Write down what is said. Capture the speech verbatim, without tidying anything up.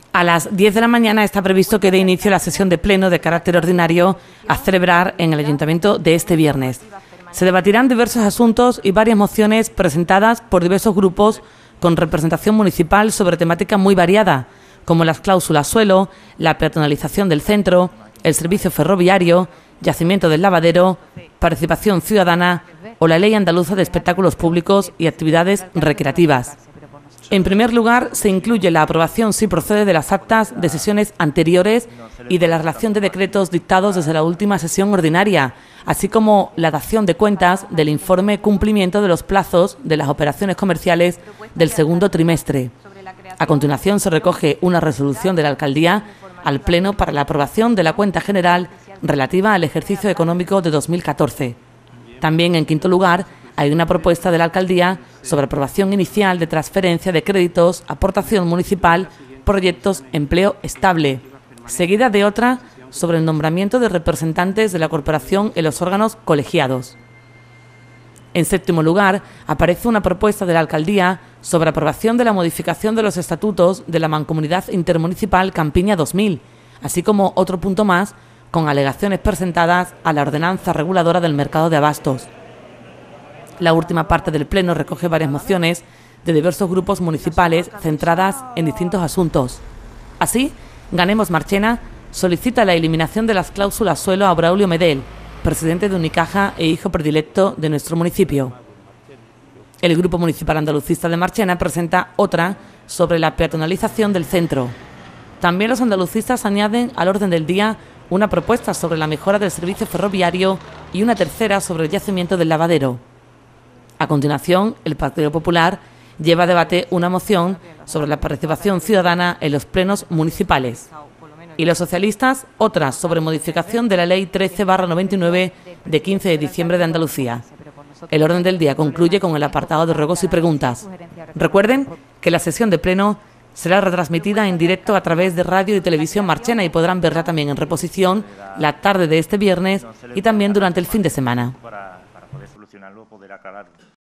A las diez de la mañana está previsto que dé inicio la sesión de pleno de carácter ordinario a celebrar en el Ayuntamiento de este viernes. Se debatirán diversos asuntos y varias mociones presentadas por diversos grupos con representación municipal sobre temática muy variada, como las cláusulas suelo, la peatonalización del centro, el servicio ferroviario, yacimiento del lavadero, participación ciudadana o la ley andaluza de espectáculos públicos y actividades recreativas. En primer lugar, se incluye la aprobación, si procede, de las actas de sesiones anteriores y de la relación de decretos dictados desde la última sesión ordinaria, así como la dación de cuentas del informe cumplimiento de los plazos de las operaciones comerciales del segundo trimestre. A continuación, se recoge una resolución de la Alcaldía al Pleno para la aprobación de la cuenta general relativa al ejercicio económico de dos mil catorce. También, en quinto lugar, hay una propuesta de la Alcaldía sobre aprobación inicial de transferencia de créditos, aportación municipal, proyectos, empleo estable, seguida de otra sobre el nombramiento de representantes de la Corporación en los órganos colegiados. En séptimo lugar, aparece una propuesta de la Alcaldía sobre aprobación de la modificación de los estatutos de la Mancomunidad Intermunicipal Campiña dos mil, así como otro punto más con alegaciones presentadas a la ordenanza reguladora del mercado de abastos. La última parte del Pleno recoge varias mociones de diversos grupos municipales centradas en distintos asuntos. Así, Ganemos Marchena solicita la eliminación de las cláusulas suelo a Braulio Medel, presidente de Unicaja e hijo predilecto de nuestro municipio. El Grupo Municipal Andalucista de Marchena presenta otra sobre la peatonalización del centro. También los andalucistas añaden al orden del día una propuesta sobre la mejora del servicio ferroviario y una tercera sobre el yacimiento del lavadero. A continuación, el Partido Popular lleva a debate una moción sobre la participación ciudadana en los plenos municipales. Y los socialistas, otras sobre modificación de la Ley trece barra noventa y nueve de quince de diciembre de Andalucía. El orden del día concluye con el apartado de ruegos y preguntas. Recuerden que la sesión de pleno será retransmitida en directo a través de Radio y Televisión Marchena y podrán verla también en reposición la tarde de este viernes y también durante el fin de semana.